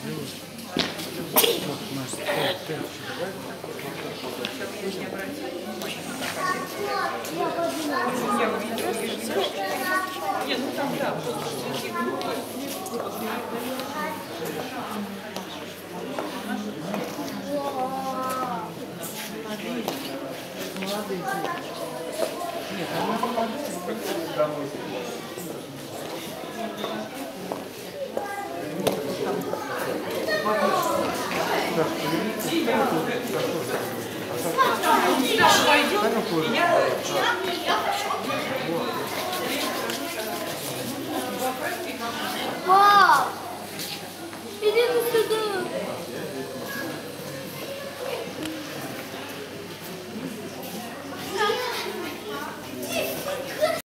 Вот у нас 5 человек. Нет, ну там да. Молодые дети. Нет, она домой. Так,